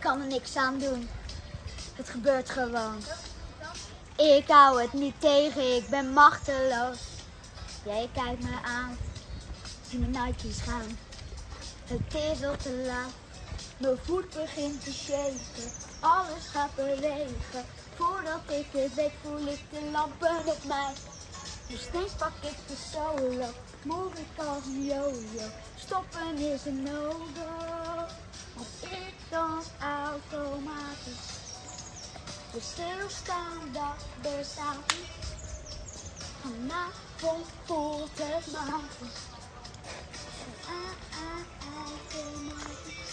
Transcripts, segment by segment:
kan er niks aan doen. Het gebeurt gewoon. Ik hou het niet tegen, ik ben machteloos. Jij kijkt me aan, zie mijn Nike's gaan. Het is al te laat, mijn voet begint te shaken. Alles gaat bewegen, voordat ik het weet voel ik de lampen op mij. Dus steeds pak ik de solo, move ik als een yo-yo. Stoppen is een no-go, want ik dans automatisch. Dus stilstaan, dat bestaat niet. Vanavond voelt het magisch. Automatisch.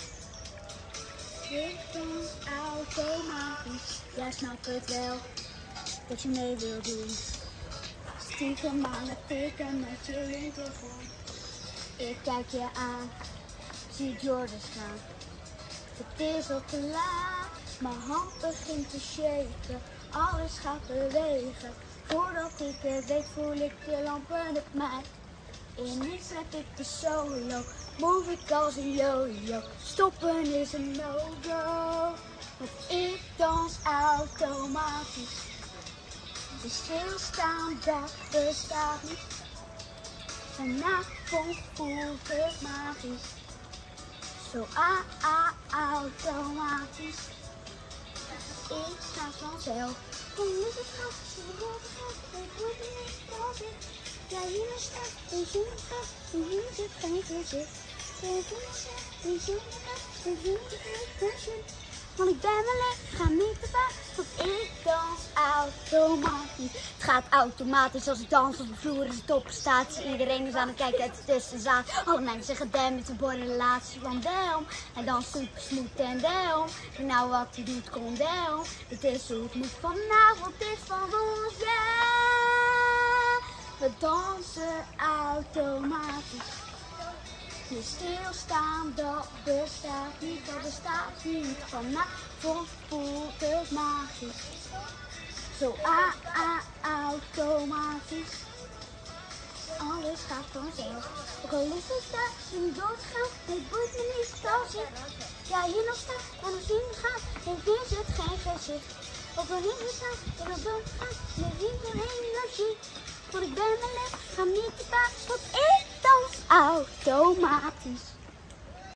Ik dans automatisch. Jij snapt het wel, dat je mee wil doen. Stiekem aan het tikken met je linkervoet. Ik kijk je aan, zie Jordans gaan. Het is al te laat, mijn hand begint te shaken. Alles gaat bewegen, voordat ik het weet voel ik de lampen op mij. Ineens heb ik de solo, move ik als een yo-yo. Stoppen is een no-go, want ik dans automatisch. Dus stilstaan, dat bestaat niet. Vanavond voelt het magisch. Zo automatisch. Ik ga vanzelf. Hoe is het gaat? Ik word niet als ik. Jij hier staat, ik zie het gaat. Hier zit geen gezicht. Ik zie het gaat, ik zie het gezicht. Want ik ben mijn lichaam niet te baat, want ik dans automatisch. Het gaat automatisch als ik dans op de vloer is het op prestatie. Iedereen is aan het kijken, het is de zaak. Alle mensen zeggen damn, het is een boring relatie van damn. Hij danst super smooth en damn. En nou wat hij doet, kom damn. Het is hoe het moet vanavond, het is van ons, yeah. We dansen automatisch. Je stilstaan, dat bestaat niet, dat bestaat niet. Vanavond voelt het magisch. Zo automatisch. Alles gaat vanzelf. Ook al is het daar in doodgaan, het boeit me niet als ik hier nog sta en als je gaat, dan is het geen gezicht. Ook al is het daar en al doodgaan, je ziet er energie. Want ik ben mijn lichaam niet te baat, want ik dans automatisch.